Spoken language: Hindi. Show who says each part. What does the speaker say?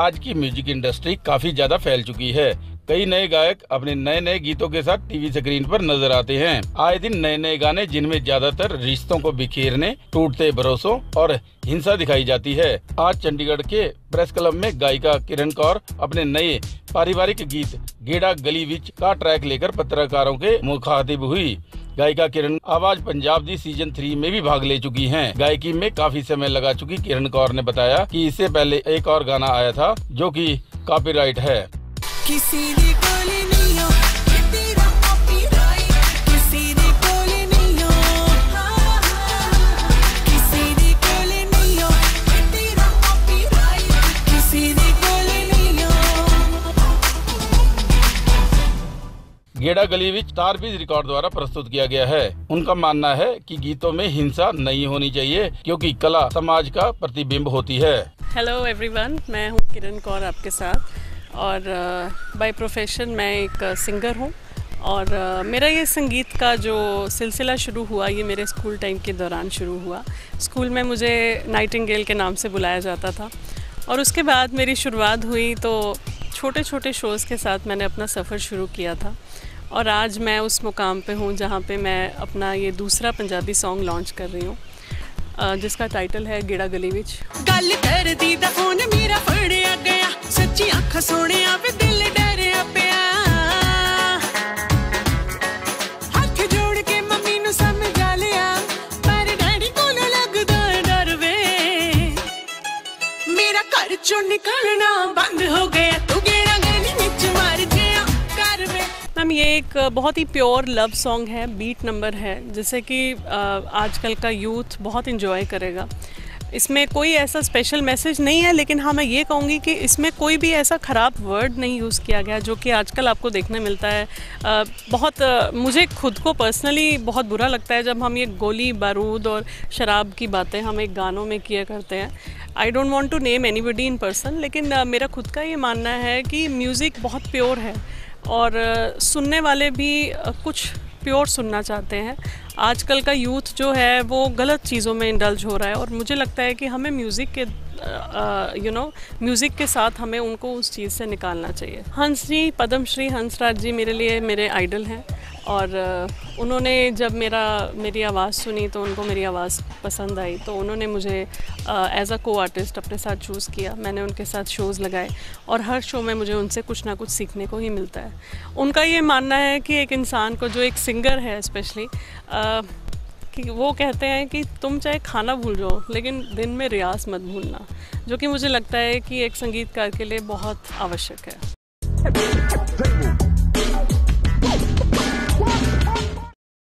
Speaker 1: आज की म्यूजिक इंडस्ट्री काफी ज्यादा फैल चुकी है। कई नए गायक अपने नए नए गीतों के साथ टीवी स्क्रीन पर नजर आते हैं। आए दिन नए नए गाने जिनमें ज्यादातर रिश्तों को बिखेरने, टूटते भरोसों और हिंसा दिखाई जाती है। आज चंडीगढ़ के प्रेस क्लब में गायिका किरण कौर अपने नए पारिवारिक गीत गेड़ा गली विच का ट्रैक लेकर पत्रकारों के मुखातिब हुई। गायिका किरण आवाज पंजाब दी सीजन 3 में भी भाग ले चुकी हैं। गायकी में काफी समय लगा चुकी किरण कौर ने बताया कि इससे पहले एक और गाना आया था जो कि कॉपीराइट है।
Speaker 2: किसी ने कोले नहीं हो ये तेरा कॉपीराइट, किसी ने कोले नहीं हो, किसी ने कोले नहीं हो ये तेरा कॉपीराइट, किसी ने कोले नहीं हो।
Speaker 1: गेड़ा गली विच स्टारबीज रिकॉर्ड द्वारा प्रस्तुत किया गया है। उनका मानना है कि गीतों में हिंसा नहीं होनी चाहिए क्योंकि कला समाज का प्रतिबिंब होती है।
Speaker 3: हेलो एवरीवन, मैं हूँ किरण कौर आपके साथ और बाय प्रोफेशन मैं एक सिंगर हूँ और मेरा ये संगीत का जो सिलसिला शुरू हुआ ये मेरे स्कूल टाइम के दौरान शुरू हुआ। स्कूल में मुझे नाइटिंगेल के नाम से बुलाया जाता था और उसके बाद मेरी शुरुआत हुई तो छोटे छोटे शोज़ के साथ मैंने अपना सफ़र शुरू किया था और आज मैं उस मुकाम पे हूँ जहाँ पे मैं अपना ये दूसरा पंजाबी सॉन्ग लॉन्च कर रही हूँ जिसका टाइटल है गेड़ा गली विच।
Speaker 2: गल कर दी दा फोन मेरा फड़िया गया, सच्ची अख सोनिया वे दिल डरिया पिया, हाथ जोड़ के मम्मी नू समझा लिया पर डैडी को न लगदा डर वे, मेरा घर चों निकलना बंद हो गया, तू गेड़ा गली विच मर गया कर वे।
Speaker 3: मैम ये एक बहुत ही प्योर लव सॉन्ग है, बीट नंबर है जिसे कि आजकल का यूथ बहुत इन्जॉय करेगा। इसमें कोई ऐसा स्पेशल मैसेज नहीं है, लेकिन हाँ मैं ये कहूँगी कि इसमें कोई भी ऐसा ख़राब वर्ड नहीं यूज़ किया गया जो कि आजकल आपको देखने मिलता है। मुझे खुद को पर्सनली बहुत बुरा लगता है जब हम ये गोली बारूद और शराब की बातें हम एक गानों में किया करते हैं। I don't want to name anybody in person, लेकिन मेरा खुद का ये मानना है कि म्यूज़िक बहुत प्योर है और सुनने वाले भी कुछ प्योर सुनना चाहते हैं। आजकल का यूथ जो है वो गलत चीज़ों में इंडल्ज हो रहा है और मुझे लगता है कि हमें म्यूज़िक के म्यूज़िक के साथ हमें उनको उस चीज़ से निकालना चाहिए। हंस जी, पद्मश्री हंसराज जी मेरे लिए मेरे आइडल हैं और उन्होंने जब मेरी आवाज़ सुनी तो उनको मेरी आवाज़ पसंद आई तो उन्होंने मुझे एज अ को आर्टिस्ट अपने साथ चूज़ किया। मैंने उनके साथ शोज़ लगाए और हर शो में मुझे उनसे कुछ ना कुछ सीखने को ही मिलता है। उनका ये मानना है कि एक इंसान को, जो एक सिंगर है स्पेशली, कि वो कहते हैं कि तुम चाहे खाना भूल जाओ लेकिन दिन में रियाज मत भूलना, जो कि मुझे लगता है कि एक संगीतकार के लिए बहुत आवश्यक है।